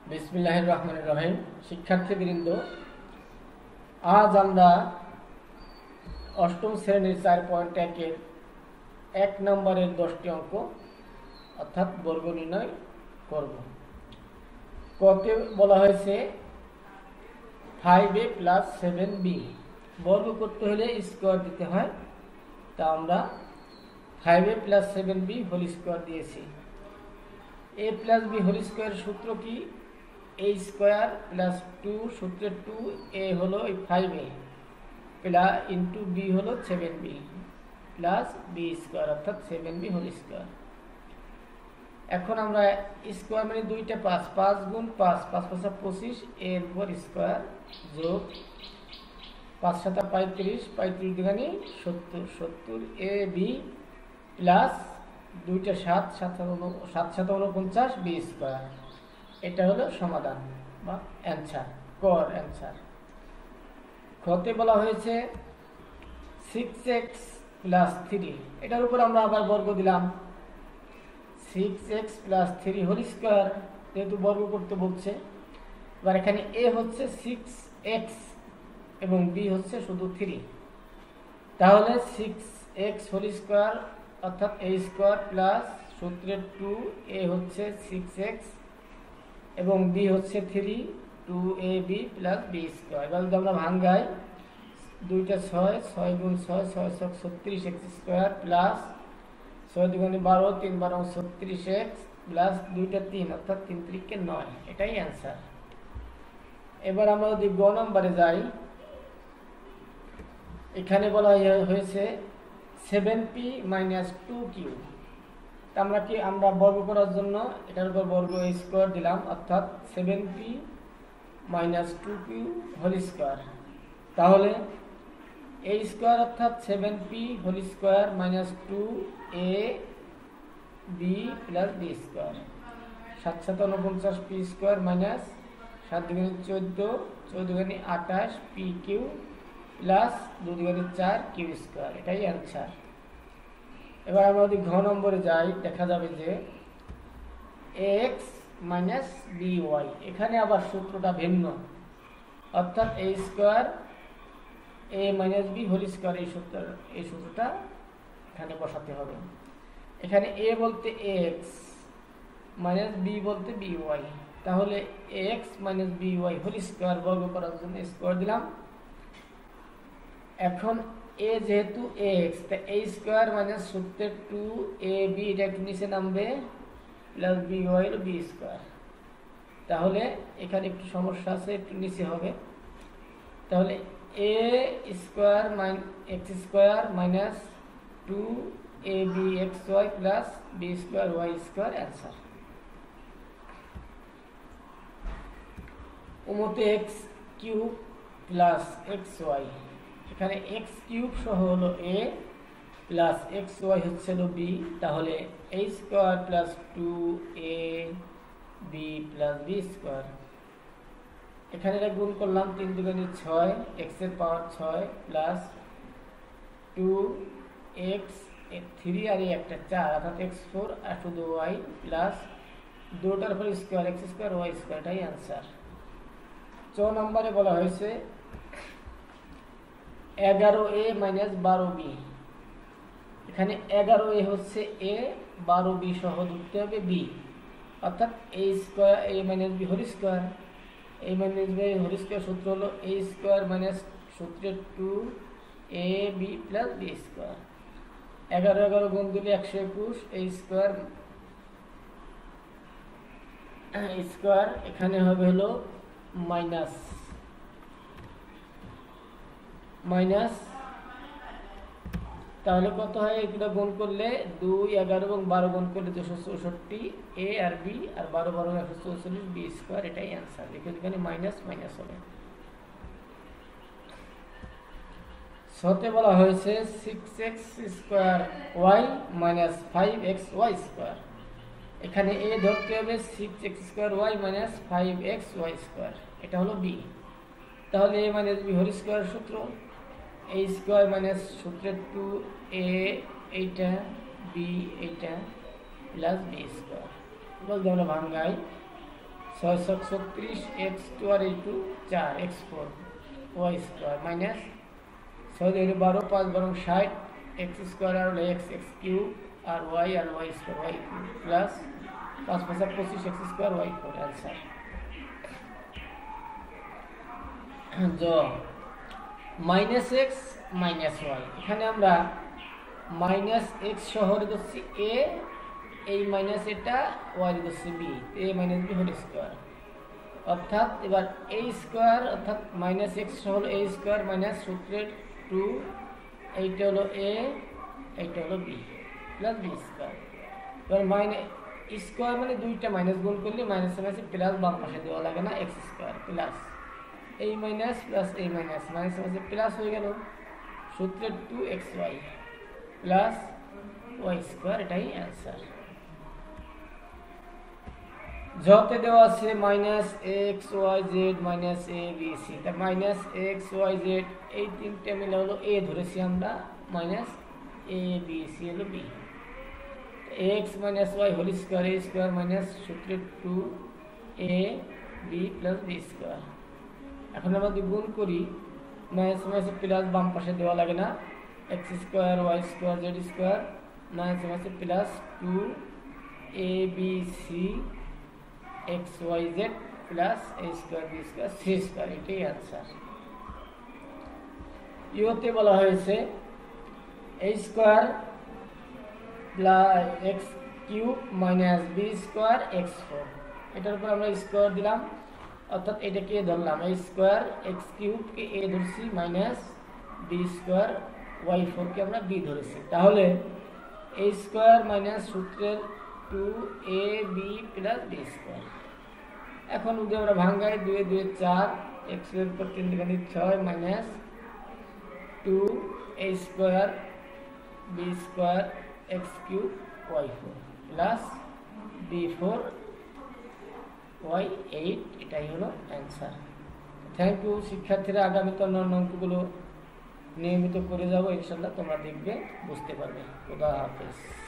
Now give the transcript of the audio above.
বিসমিল্লাহির রহমানির রহিম। শিক্ষার্থীবৃন্দ, আজ আমরা অষ্টম শ্রেণীর 4.1-এর 1 নম্বরের 10টি অঙ্ক অর্থাৎ বর্গ নির্ণয় করব। কতে বলা হয়েছে 5a + 7b বর্গ করতে হলে স্কোয়ার দিতে হয়। তা আমরা 5a + 7b হোল স্কোয়ার দিয়েছি। a + b হোল স্কোয়ার সূত্র কি? a স্কোয়ার + 2 সূত্রে 2a হলো 5a ইন্টু b হলো 7b প্লাস b স্কোয়ার অর্থাৎ 7b হোল স্কোয়ার। এখন আমরা স্কোয়ার মানে দুইটা 5, 5 গুণ 5, 5 5 25 এর উপর স্কোয়ার যোগ 5 7 35, 35 দুগুণে 70, 70 ab প্লাস দুইটা 7, 7 7 49 b স্কোয়ার। এটা হলো সমাধান বা অ্যান্সার, কর অ্যান্সার। খতে বলা হয়েছে 6x + 3, এটার উপর আমরা আবার বর্গ দিলাম। 6x + 3 হোল স্কোয়ার, যেহেতু বর্গ করতে বলছে। এবার এখানে a হচ্ছে 6x এবং b হচ্ছে শুধু 3, তাহলে 6x হোল স্কোয়ার অর্থাৎ a স্কোয়ার প্লাস সূত্রের 2a হচ্ছে 6x এবং b হচ্ছে 3, 2ab প্লাস b স্কোয়ার। এবার যদি আমরা ভাঙ্গাই, দুইটা 6, 6 গুণ 6, 6 6 36x স্কোয়ার প্লাস 6 দুগুণে 12, 3 12 36x প্লাস দুইটা 3 অর্থাৎ 3 3 9, এটাই অ্যান্সার। এবার আমরা যদি গ নম্বরে যাই, এখানে বলা হয়েছে 7p - 2q। আমরা বর্গ করার জন্য এটার উপর বর্গ স্কোয়ার দিলাম অর্থাৎ 7p - 2q হোল স্কোয়ার। তাহলে a স্কোয়ার অর্থাৎ 7p whole square - 2ab plus b square. 7 7 49 p square minus 7 দুগুণে 14, 14 দুগুণে 28 pq প্লাস 2 দুগুণে 4 q স্কোয়ার, এটাই অ্যান্সার। এবার আমরা যদি ঘ নম্বরে যাই, দেখা যাবে যে ax - by, এখানে আবার সূত্রটা ভিন্ন অর্থাৎ a square a - b whole square. এই সূত্রটা এখানে বসাতে হবে। এখানে a বলতে ax, b বলতে by, তাহলে ax - by হোল স্কোয়ার বর্গ করার জন্য স্কোয়ার দিলাম। এখন a যেহেতু ax, তা a স্কোয়ার মাইনাস সূত্রের 2ab এটা একটু নিচে নামবে প্লাস by হলো b স্কোয়ার। তাহলে এখানে একটু সমস্যা আছে, একটু নিচে হবে। তাহলে a square x square minus 2abxy plus b square y square answer. উমতে x কিউব প্লাস xy, এখানে x কিউব সহ হলো a প্লাস xy হচ্ছে হলো b, তাহলে a square plus 2ab plus b square. এখানে এটা গুণ করলাম, 3 দুগুণে 6, x এর পাওয়ার 6 প্লাস 2x 3 আর একটা 4 অর্থাৎ x4 আর শুধু y প্লাস দুটার উপর square x square y square, এটাই অ্যান্সার। 4 নম্বরে বলা হয়েছে 11a - 12b, এখানে 11a হচ্ছে a, 12b সহ ধরতে হবে b অর্থাৎ a square a - b whole square. a - b whole square সূত্র হলো a স্কোয়ার মাইনাস সূত্রের 2ab প্লাস b স্কোয়ার। 11 11 গুণ দিলে 121 a স্কোয়ার স্কোয়ার, এখানে হবে হলো মাইনাস মাইনাস, তাহলে কত হয়? এগুলো গুণ করলে 2 11 এবং 12 গুণ করলে 264 a আর b, আর 12 12 144 b স্কোয়ার, এটাই অ্যান্সার। এখানে মাইনাস মাইনাস হবে। সতে বলা হয়েছে 6x square y - 5xy square, এখানে a ধরতে হবে 6x square y - 5xy square, এটা হলো b। তাহলে a - b হোল স্কোয়ার সূত্র a স্কোয়ার মাইনাস সূত্রের 2a এইটা b এইটা প্লাস b স্কোয়ার। বলতে আমরা ভাঙ্গাই 636 x2 আর এই2 4 x4 y স্কয়ার মাইনাস 6 দিয়ে 12 5 বরং 60 x স্কয়ার আর হলো x x কিউব আর y square y cube plus 5 5 25 x square y 4 answer जो মাইনাস x মাইনাস y এখানে আমরা মাইনাস x শহরে ধরছি a এই মাইনাস এটা y ধরছি b a minus b whole square অর্থাৎ এবার a স্কয়ার অর্থাৎ মাইনাস x হলো a স্কয়ার মাইনাস সূত্রের 2 এইটা হলো a এইটা হলো b প্লাস b স্কয়ার এবার মাইনাস স্কয়ার মানে দুইটা মাইনাস গুণ করলে মাইনাস মাইনাস প্লাস বাম পাশে দেওয়া লাগে না x square plus a minus plus a minus minus minus plus হয়ে গেল সূত্রের 2xy প্লাস y স্কয়ার এটাই आंसर যতে দেওয়া আছে minus X Y Z minus A B C তা মাইনাস এক্স ওয়াই জেড এই তিনটে মিলে হলো এ ধরেছি আমরা মাইনাস এ বি সি হলো B X minus Y whole square A square minus সূত্রের 2 A B plus B square এখন আমরা যদি গুণ করি মাইনাস মাইনাস প্লাস বাম পাশে দেওয়া লাগে না X square Y square Z square minus minus plus 2 A B C X Y Z plus A square B square C square এটাই आंसर ইওতে বলা হয়েছে a square plus x cube minus b square x4 এটার উপর আমরা square দিলাম অর্থাৎ এটাকে ধরলাম a স্কয়ার x কিউব কে a ধরছি মাইনাস b স্কয়ার y4 কে আমরা b ধরেছি তাহলে a স্কয়ার মাইনাস সূত্রের 2ab প্লাস b স্কয়ার এখন যদি আমরা ভাঙাই 2 2 4 x এর উপর 3 দুগুণে 6 minus 2a square b square x cube y4 plus b4 y8 এটাই হলো आंसर থ্যাংক ইউ শিক্ষার্থীরা আগামীতে অন্যান্য অঙ্কগুলো নিয়মিত করে যাব ইনশাআল্লাহ তোমরা দেখবে বুঝতে পারবে খোদা হাফেজ